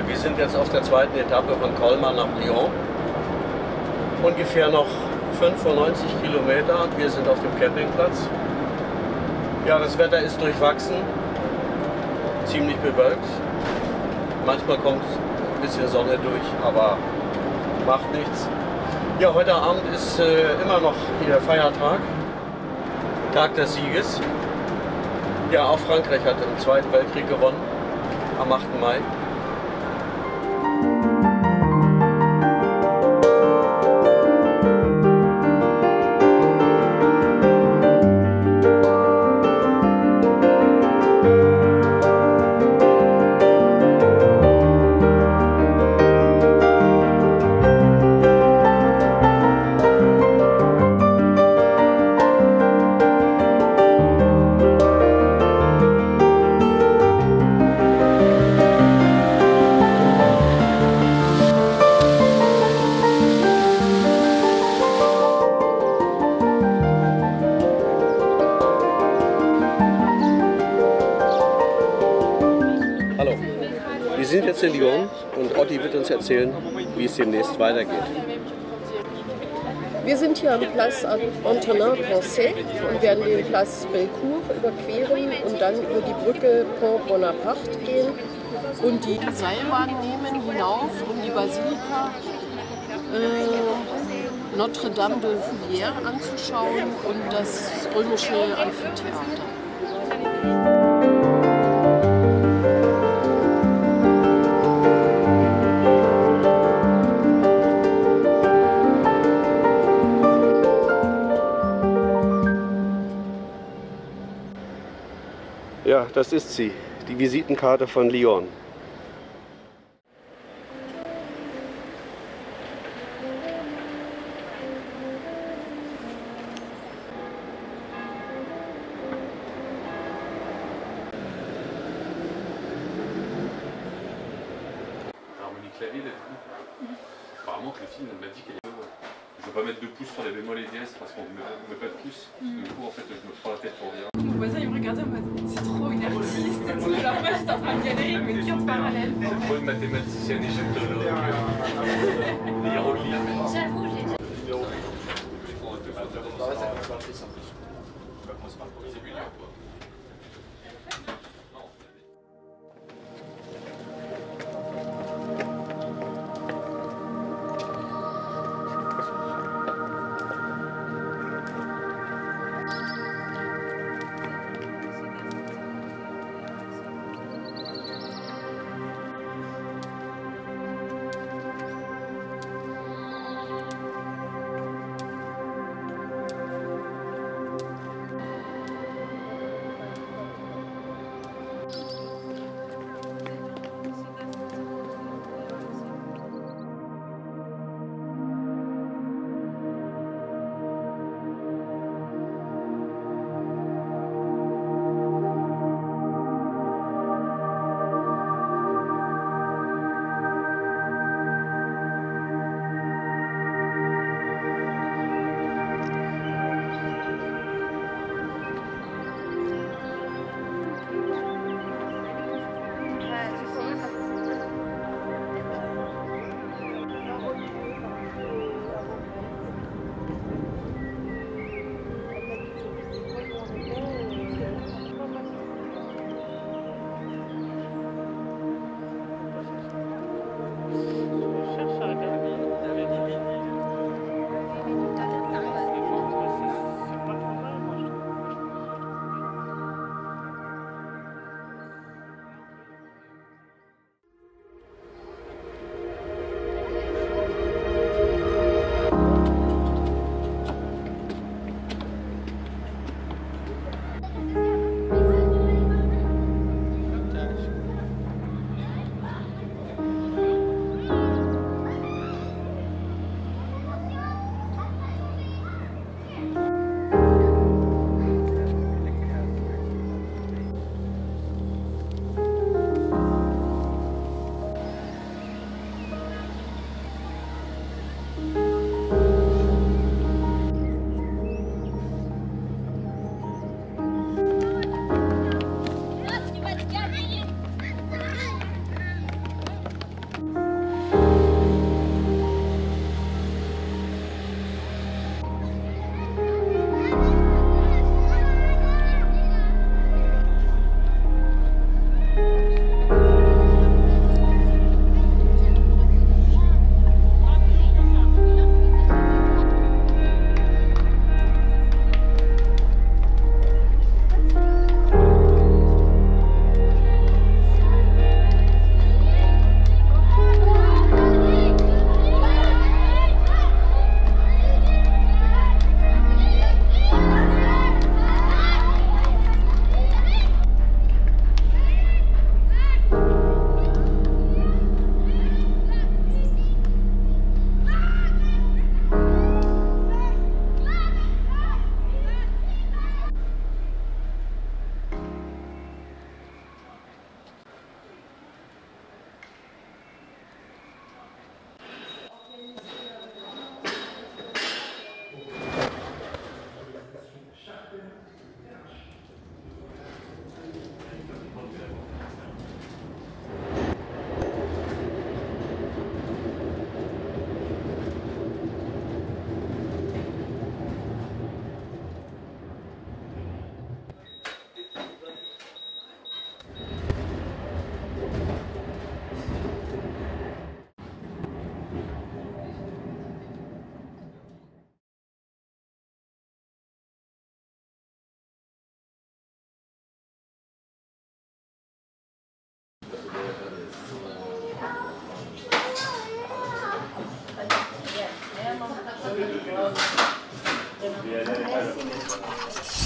Wir sind jetzt auf der zweiten Etappe von Colmar nach Lyon. Ungefähr noch 95 Kilometer. Wir sind auf dem Campingplatz. Ja, das Wetter ist durchwachsen, ziemlich bewölkt. Manchmal kommt ein bisschen Sonne durch, aber macht nichts. Ja, heute Abend ist immer noch hier Feiertag, Tag des Sieges. Ja, auch Frankreich hat im Zweiten Weltkrieg gewonnen, am 8. Mai. Wir sind jetzt in Lyon und Otti wird uns erzählen, wie es demnächst weitergeht. Wir sind hier am Place Antonin-Pensée und werden den Place Bellecour überqueren und dann über die Brücke Pont Bonaparte gehen und die Seilbahn nehmen hinauf, um die Basilika Notre-Dame de Julière anzuschauen und das römische Amphitheater. Ja, das ist sie, die Visitenkarte von Lyon. Apparemment que le film m'a dit qu'elle est... Je ne veux pas mettre de pouce sur les bémols et dièses parce qu'on ne met pas de pouce. Du coup, en fait, je me prends la tête pour rien. Mon voisin, il me regardait en mode c'est trop une artiste et tout. Alors moi, j'étais en train de galérer, il me dit en parallèle. C'est trop une mathématicienne égyptologue. Des hiéroglyphes. J'avoue, j'ai déjà... Bien.